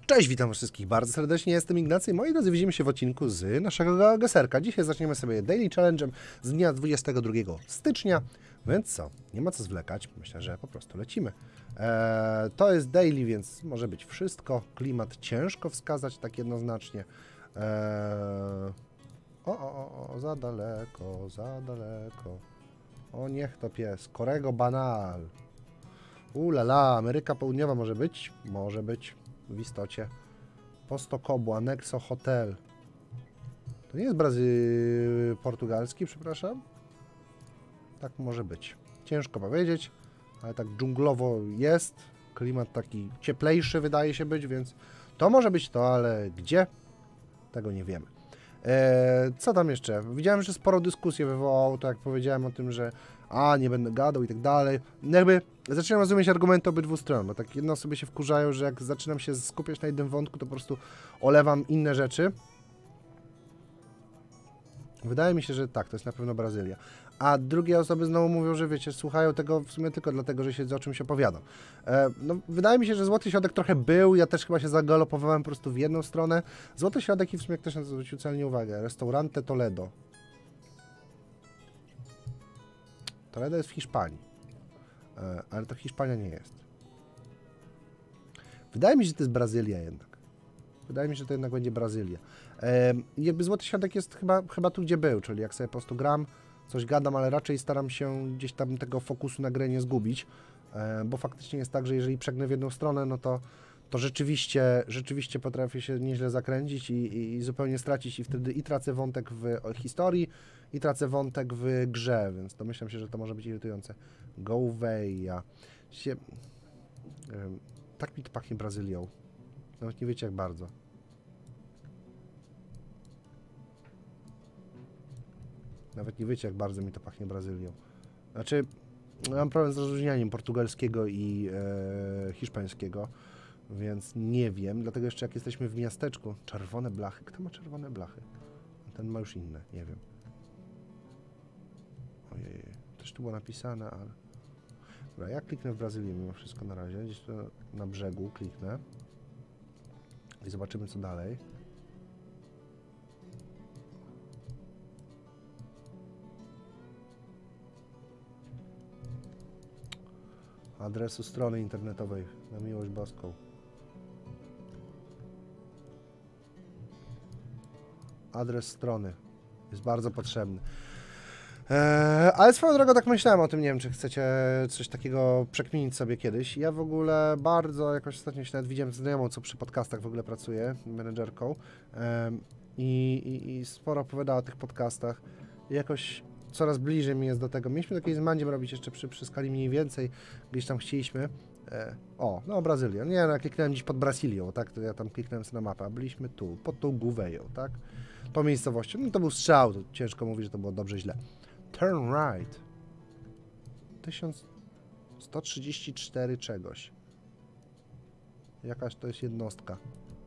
Cześć, witam wszystkich bardzo serdecznie, jestem Ignacy i moi drodzy, widzimy się w odcinku z naszego geserka. Dzisiaj zaczniemy sobie Daily Challenge'em z dnia 22 stycznia, więc co, nie ma co zwlekać, myślę, że po prostu lecimy. To jest daily, więc może być wszystko, klimat ciężko wskazać tak jednoznacznie. Za daleko, za daleko. O, niech to pies, Korego Banal. Ulala, Ameryka Południowa może być? Może być. W istocie. Posto Cobo, Anexo Hotel. To nie jest portugalski, przepraszam? Tak może być. Ciężko powiedzieć, ale tak dżunglowo jest. Klimat taki cieplejszy wydaje się być, więc to może być to, ale gdzie? Tego nie wiemy. Co tam jeszcze? Widziałem, że sporo dyskusji wywołało, to jak powiedziałem o tym, że nie będę gadał i tak dalej. Jakby zaczynam rozumieć argumenty obydwu stron, bo tak jedne osoby się wkurzają, że jak zaczynam się skupiać na jednym wątku, to po prostu olewam inne rzeczy. Wydaje mi się, że tak, to jest na pewno Brazylia. A drugie osoby znowu mówią, że wiecie, słuchają tego w sumie tylko dlatego, że siedzę o czymś opowiadam. No, wydaje mi się, że Złoty Środek trochę był, ja też chyba się zagalopowałem po prostu w jedną stronę. Złoty Środek i w sumie jak ktoś na to zwrócił celnie uwagę, Restaurante Toledo. Toledo jest w Hiszpanii, ale to Hiszpania nie jest. Wydaje mi się, że to jest Brazylia jednak. Wydaje mi się, że to jednak będzie Brazylia. Jakby Złoty Środek jest chyba tu, gdzie był, czyli jak sobie po prostu gram, coś gadam, ale raczej staram się gdzieś tam tego fokusu na grę nie zgubić, bo faktycznie jest tak, że jeżeli przegnę w jedną stronę, no to rzeczywiście potrafię się nieźle zakręcić i zupełnie stracić i wtedy i tracę wątek w historii, i tracę wątek w grze, więc domyślam się, że to może być irytujące. Gouveia. Tak mi to pachnie Brazylią. Nawet nie wiecie jak bardzo. Nawet nie wiecie, jak bardzo mi to pachnie Brazylią. Znaczy, mam problem z rozróżnianiem portugalskiego i hiszpańskiego, więc nie wiem. Dlatego jeszcze jak jesteśmy w miasteczku... Czerwone blachy. Kto ma czerwone blachy? Ten ma już inne, nie wiem. Ojej, też tu było napisane, ale... Dobra, ja kliknę w Brazylię mimo wszystko na razie. Gdzieś tu na brzegu kliknę. I zobaczymy, co dalej. Adresu strony internetowej, na miłość boską. Adres strony jest bardzo potrzebny. Ale swoją drogą tak myślałem o tym, nie wiem, czy chcecie coś takiego przekminić sobie kiedyś. Ja w ogóle bardzo jakoś ostatnio się nawet widziałem z znajomą, co przy podcastach w ogóle pracuje, menedżerką. I sporo opowiadała o tych podcastach. I jakoś coraz bliżej mi jest do tego. Mieliśmy takie z Mandziem robić jeszcze przy skali mniej więcej, gdzieś tam chcieliśmy. No Brazylia. Nie, no ja kliknąłem gdzieś pod Brazylią, tak? To ja tam kliknąłem sobie na mapę, a byliśmy tu, pod tą Gouveją, tak? Tą miejscowością. No to był strzał, to ciężko mówić, że to było dobrze, źle. Turn right. 1134 czegoś. Jakaś to jest jednostka.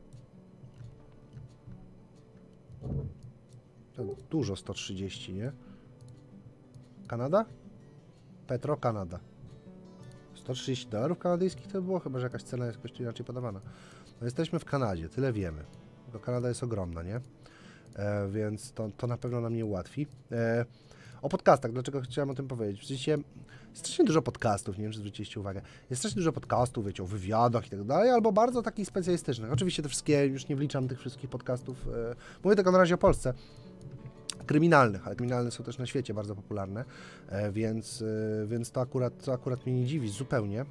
To dużo 130, nie? Kanada? Petro, Kanada. $130 kanadyjskich to było? Chyba, że jakaś cena jest jakoś inaczej podawana. No jesteśmy w Kanadzie, tyle wiemy. Bo Kanada jest ogromna, nie? Więc to na pewno nam nie ułatwi. O podcastach, dlaczego chciałem o tym powiedzieć? W sensie, jest strasznie dużo podcastów, nie wiem, czy zwróciliście uwagę. Jest strasznie dużo podcastów, wiecie, o wywiadach i tak dalej, albo bardzo takich specjalistycznych. Oczywiście te wszystkie, już nie wliczam tych wszystkich podcastów, mówię tylko na razie o Polsce, kryminalnych, ale kryminalne są też na świecie bardzo popularne, więc to akurat mnie nie dziwi zupełnie.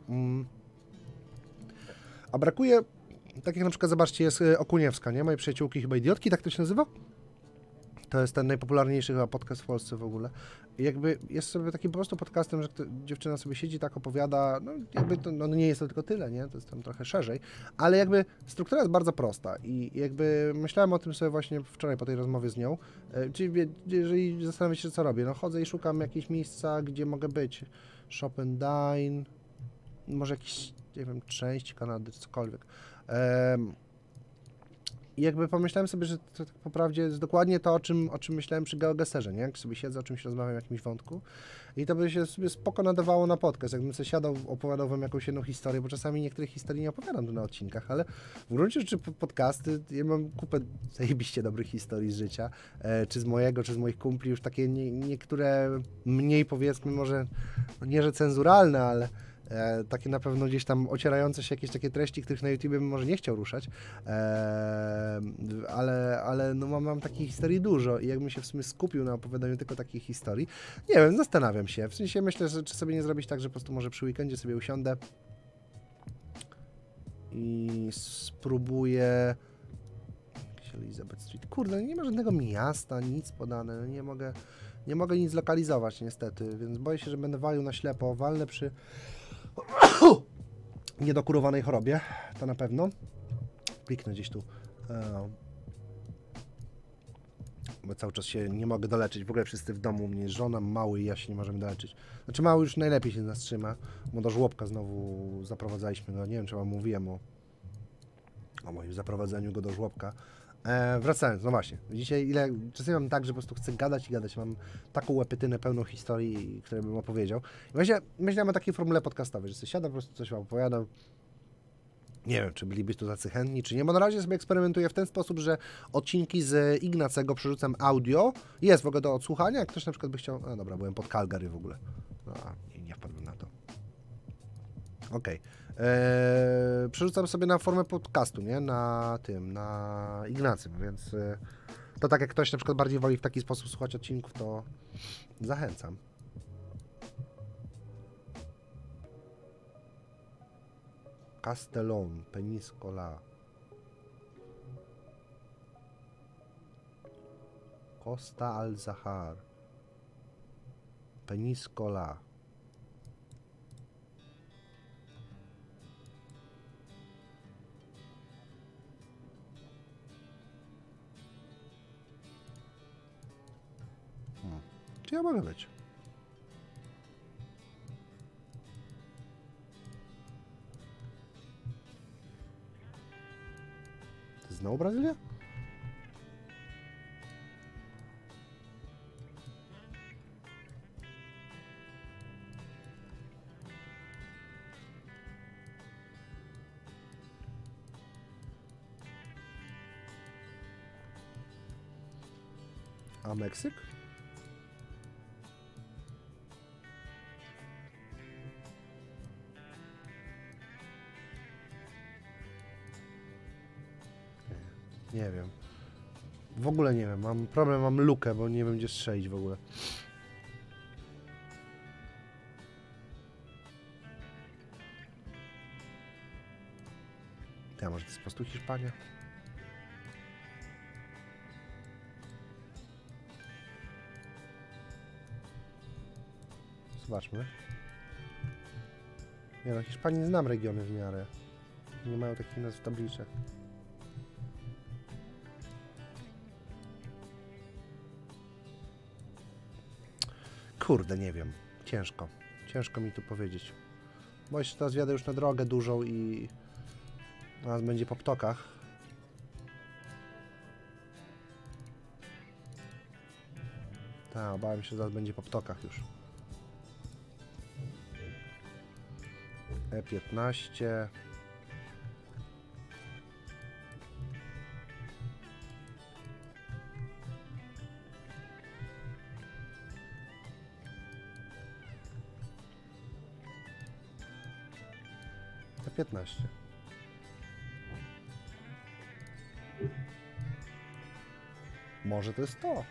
A brakuje, tak jak na przykład, zobaczcie, jest Okuniewska, nie? Moje przyjaciółki chyba idiotki, tak to się nazywa? To jest ten najpopularniejszy chyba podcast w Polsce w ogóle. I jakby jest sobie takim po prostu podcastem, że dziewczyna sobie siedzi, tak opowiada, no jakby to no nie jest to tylko tyle, nie? To jest tam trochę szerzej, ale jakby struktura jest bardzo prosta i jakby myślałem o tym sobie właśnie wczoraj po tej rozmowie z nią, czyli jeżeli zastanawiacie się, co robię, no chodzę i szukam jakieś miejsca, gdzie mogę być. Shop and Dine, może jakieś, nie wiem, część Kanady, cokolwiek. I jakby pomyślałem sobie, że to tak po prawdzie jest dokładnie to, o czym myślałem przy GeoGuessrze, nie? Jak sobie siedzę, o czymś rozmawiam, o jakimś wątku i to by się sobie spoko nadawało na podcast, jakbym sobie siadał, opowiadał wam jakąś jedną historię, bo czasami niektórych historii nie opowiadam tu na odcinkach, ale w gruncie rzeczy podcasty, ja mam kupę zajebiście dobrych historii z życia, czy z mojego, czy z moich kumpli, już takie niektóre mniej, powiedzmy, może nie, że cenzuralne, ale takie na pewno gdzieś tam ocierające się jakieś takie treści, których na YouTube bym może nie chciał ruszać, ale no mam takich historii dużo i jakbym się w sumie skupił na opowiadaniu tylko takich historii, nie wiem, zastanawiam się, w sensie myślę, że czy sobie nie zrobić tak, że po prostu może przy weekendzie sobie usiądę i spróbuję jakieś Elizabeth Street, kurde, nie ma żadnego miasta, nic podane, nie mogę nic zlokalizować niestety, więc boję się, że będę walił na ślepo, walnę przy niedokurowanej chorobie, to na pewno. Kliknę gdzieś tu. Bo cały czas się nie mogę doleczyć. W ogóle wszyscy w domu, mnie żona, mały i ja się nie możemy doleczyć. Znaczy mały już najlepiej się nas trzyma, bo do żłobka znowu zaprowadzaliśmy go. Nie wiem, czy wam mówiłem o moim zaprowadzeniu go do żłobka. Wracając, no właśnie, dzisiaj czasami mam tak, że po prostu chcę gadać i gadać, mam taką łepytynę pełną historii, które bym opowiedział. I właśnie myślałem o takiej formule podcastowej, że sobie siadam, po prostu coś wam opowiadam. Nie wiem, czy bylibyście tu tacy chętni, czy nie, bo na razie sobie eksperymentuję w ten sposób, że odcinki z Ignacego przerzucam audio, jest w ogóle do odsłuchania, jak ktoś na przykład by chciał, no dobra, byłem pod Calgary w ogóle, no, nie wpadłem na to. Okej. Przerzucam sobie na formę podcastu, nie? Na Ignacym, więc to tak jak ktoś na przykład bardziej woli w taki sposób słuchać odcinków, to zachęcam. Castellón, Peñíscola. Costa al Zahar. Peñíscola. Czy ja mogę być? To znowu Brazylia? A Meksyk? Nie wiem. W ogóle nie wiem. Mam problem, mam lukę, bo nie wiem gdzie strzelić w ogóle. Ja może to jest po prostu Hiszpania? Zobaczmy. Nie no, Hiszpanii znam regiony w miarę. Nie mają takich nazw w tabliczach. Kurde, nie wiem. Ciężko. Ciężko mi tu powiedzieć. Bo jeszcze teraz wjadę już na drogę dużą i zaraz będzie po ptokach. Tak, obawiam się, że zaraz będzie po ptokach już. E15. E15. Może to jest to.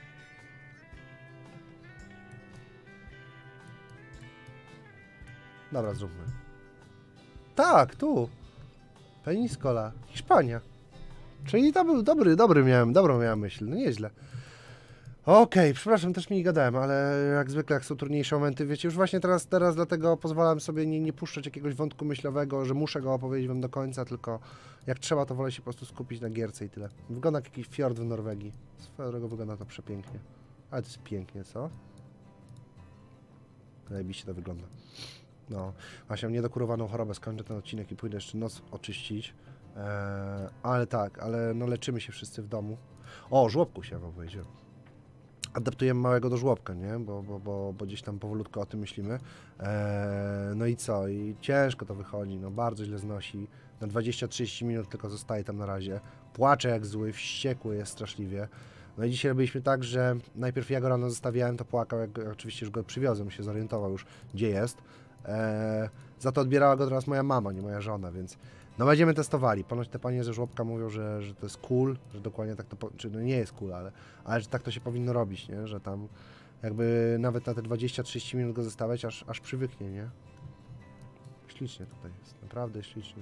Dobra, zróbmy. Tak, tu. Peñíscola. Hiszpania. Czyli to był dobrą miałem myśl. No nieźle. Okej, przepraszam, też mi gadałem, ale jak zwykle, jak są trudniejsze momenty, wiecie, już właśnie teraz dlatego pozwalam sobie nie puszczać jakiegoś wątku myślowego, że muszę go opowiedzieć wam do końca, tylko jak trzeba, to wolę się po prostu skupić na gierce i tyle. Wygląda jak jakiś fiord w Norwegii. Swoją drogą wygląda to przepięknie. Ale to jest pięknie, co? Zajebiście to wygląda. No, właśnie mam niedokurowaną chorobę, skończę ten odcinek i pójdę jeszcze nos oczyścić. Ale tak, ale no leczymy się wszyscy w domu. O, żłobku się wyjdzie. Adaptujemy małego do żłobka, nie? Bo gdzieś tam powolutku o tym myślimy. No i co? I ciężko to wychodzi, no bardzo źle znosi. Na 20-30 minut tylko zostaje tam na razie. Płacze jak zły, wściekły jest straszliwie. No i dzisiaj robiliśmy tak, że najpierw ja go rano zostawiałem, to płakał, jak oczywiście już go przywiozłem, się zorientował już, gdzie jest. Za to odbierała go teraz moja mama, nie moja żona, więc no będziemy testowali. Ponoć te panie ze żłobka mówią, że to jest cool, że dokładnie tak to, czy no nie jest cool, ale że tak to się powinno robić, nie? Że tam jakby nawet na te 20-30 minut go zostawiać, aż przywyknie, nie? Ślicznie tutaj jest, naprawdę ślicznie.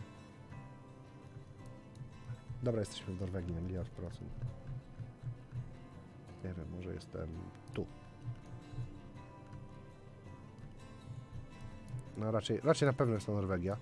Dobra, jesteśmy w Norwegii na 1 000 000%. Nie wiem, może jestem tu. No raczej na pewno jest to Norwegia.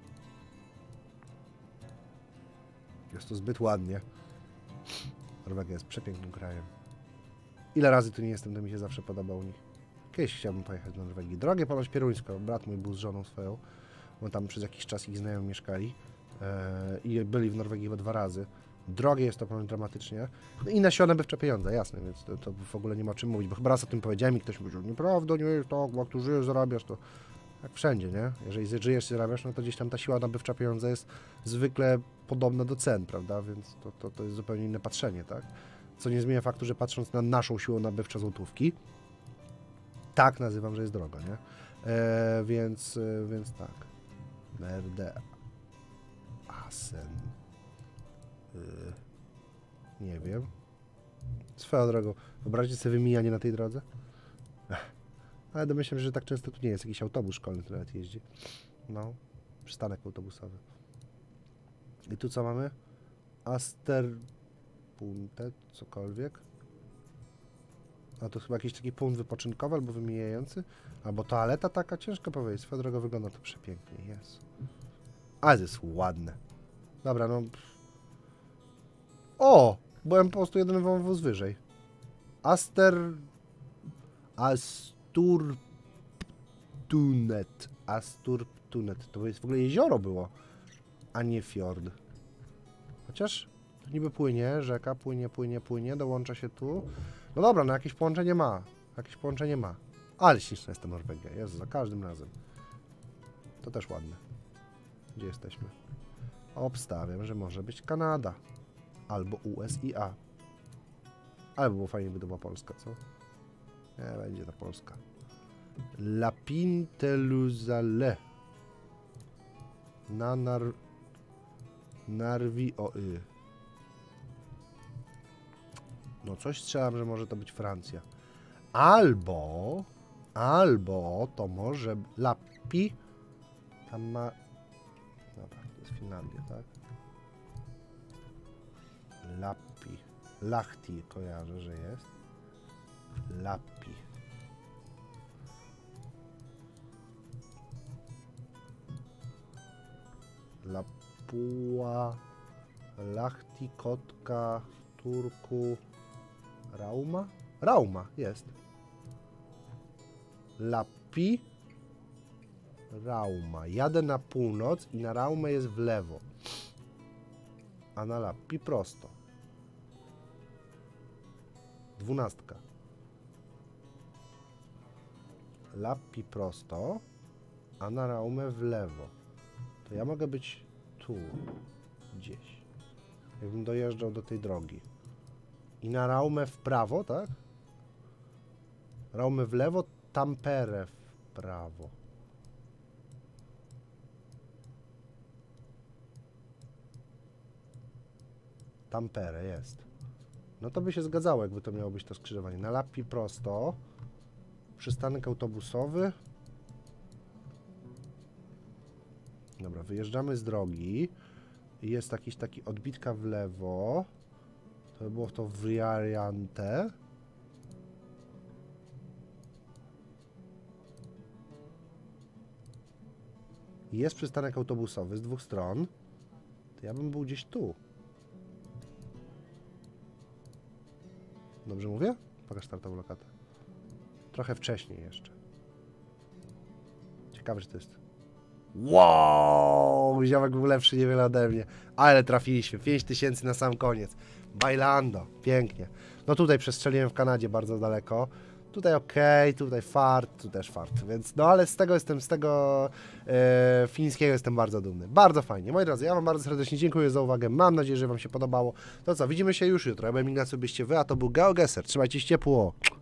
Jest to zbyt ładnie. Norwegia jest przepięknym krajem. Ile razy tu nie jestem, to mi się zawsze podoba u nich. Kiedyś chciałbym pojechać do Norwegii. Drogie ponoć pieruńsko. Brat mój był z żoną swoją, bo tam przez jakiś czas ich znajomi mieszkali. I byli w Norwegii chyba 2 razy. Drogie jest to ponoć dramatycznie. No i nasione bywcze pieniądze, jasne, więc to w ogóle nie ma o czym mówić, bo chyba raz o tym powiedziałem i ktoś mówił, nieprawda, nie jest tak, bo jak tu żyjesz, zarabiasz, to jak wszędzie, nie? Jeżeli żyjesz i zarabiasz, no to gdzieś tam ta siła nabywcza pieniądza jest zwykle podobna do cen, prawda? Więc to jest zupełnie inne patrzenie, tak? Co nie zmienia faktu, że patrząc na naszą siłę nabywczą złotówki, tak nazywam, że jest drogo, nie? Więc tak. Merde Asen. Nie wiem. Swoją drogą, wyobraźcie sobie wymijanie na tej drodze? Ale domyślam się, że tak często tu nie jest. Jakiś autobus szkolny, który nawet jeździ. No, przystanek autobusowy. I tu co mamy? Asterpunte, cokolwiek. A to chyba jakiś taki punkt wypoczynkowy albo wymijający. Albo toaleta taka, ciężko powiedzieć. Swoją drogą wygląda to przepięknie, jest. Ale to jest ładne. Dobra, no... O! Byłem po prostu jeden wąwóz wyżej. Asturptunet. To jest w ogóle jezioro było, a nie fjord. Chociaż to niby płynie, rzeka płynie, dołącza się tu. No dobra, no jakieś połączenie ma. Ale śliczna jest ta Norwegia, jest za każdym razem. To też ładne. Gdzie jesteśmy? Obstawiam, że może być Kanada. Albo USIA. Ale było fajnie, by to była Polska, co? Nie, będzie ta Polska. Lapinteluzale. Na Narwi o y. No coś strzelam, że może to być Francja. Albo to może Lapi. Tam ma... Dobra, to jest Finlandia, tak? Lappi. Lahti kojarzę, że jest. Lappi. Lapua. Lahti, Kotka, Turku. Rauma? Rauma, jest. Lappi. Rauma. Jadę na północ i na Raumę jest w lewo. A na Lappi prosto. 12. Lappi prosto, a na Raumę w lewo. To ja mogę być tu, gdzieś. Jakbym dojeżdżał do tej drogi. I na Raumę w prawo, tak? Raumę w lewo, Tampere w prawo. Tampere jest. No to by się zgadzało, jakby to miało być to skrzyżowanie. Na Lappi prosto. Przystanek autobusowy. Dobra, wyjeżdżamy z drogi. Jest jakiś taki odbitka w lewo. To by było to Vriariante. Jest przystanek autobusowy z 2 stron. To ja bym był gdzieś tu. Dobrze mówię? Pokaż startową lokatę. Trochę wcześniej jeszcze. Ciekawe, że to jest... Wow! Mój ziomek był lepszy niewiele ode mnie. Ale trafiliśmy. 5000 na sam koniec. Bailando. Pięknie. No tutaj przestrzeliłem w Kanadzie bardzo daleko. Tutaj okej, tutaj fart, tu też fart, więc no ale z tego fińskiego jestem bardzo dumny. Bardzo fajnie. Moi drodzy, ja wam bardzo serdecznie dziękuję za uwagę, mam nadzieję, że wam się podobało. To co, widzimy się już jutro. Ja byłem Ignacy, byście wy, a to był GeoGuessr. Trzymajcie się ciepło.